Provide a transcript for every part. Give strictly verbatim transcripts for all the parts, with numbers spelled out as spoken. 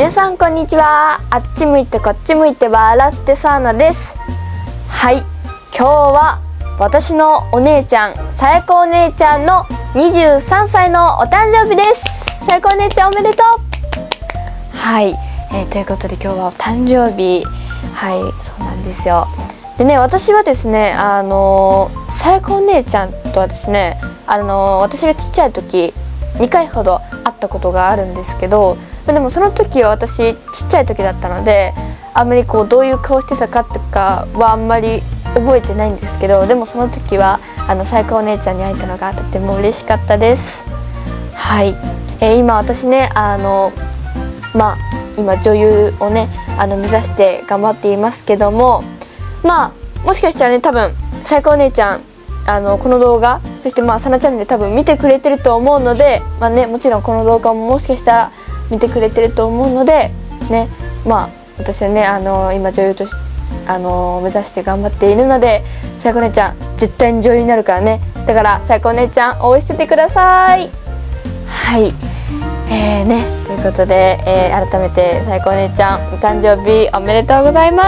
皆さんこんにちは。あっち向いてこっち向いて笑ってサウナです。はい、今日は私のお姉ちゃん、さやこお姉ちゃんのにじゅうさんさいのお誕生日です。さやこお姉ちゃんおめでとう。はい、えー、ということで今日はお誕生日。はい、そうなんですよ。でね、私はですね、あのー、さやこお姉ちゃんとはですね、あのー、私がちっちゃい時にかいほど会ったことがあるんですけど、でもその時は私ちっちゃい時だったので、あんまりこうどういう顔してたかとかはあんまり覚えてないんですけど、でもその時はあのさやかお姉ちゃんに会えたのがとても嬉しかったです。はい、えー、今私ね、あのまあ今女優をねあの目指して頑張っていますけども、まあもしかしたらね、多分さやかお姉ちゃんあのこの動画、そしてまあさなチャンネル多分見てくれてると思うので、まあね、もちろんこの動画ももしかしたら見てくれてると思うのでね、まあ私はね、あの今女優としてあの目指して頑張っているので、さやこ姉ちゃん絶対に女優になるからね。だからさやこ姉ちゃん応援しててください。はい、えー、ねということで、えー、改めてさやこ姉ちゃんお誕生日おめでとうございます。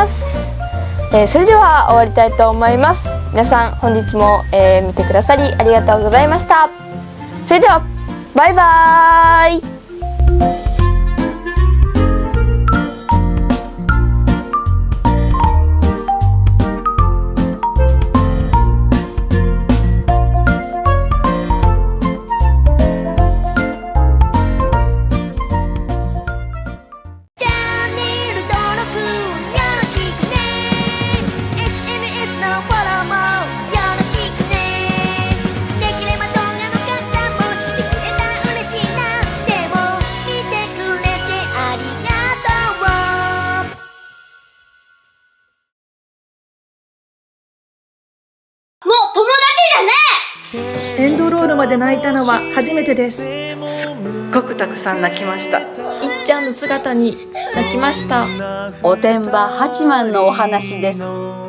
えー、それでは終わりたいと思います。皆さん本日も、えー、見てくださりありがとうございました。それではバイバーイ。 もう友達じゃねえ。 エンドロールまで泣いたのは初めてです。すっごくたくさん泣きました。 いっちゃんの姿に泣きました。 おてんば八幡のお話です。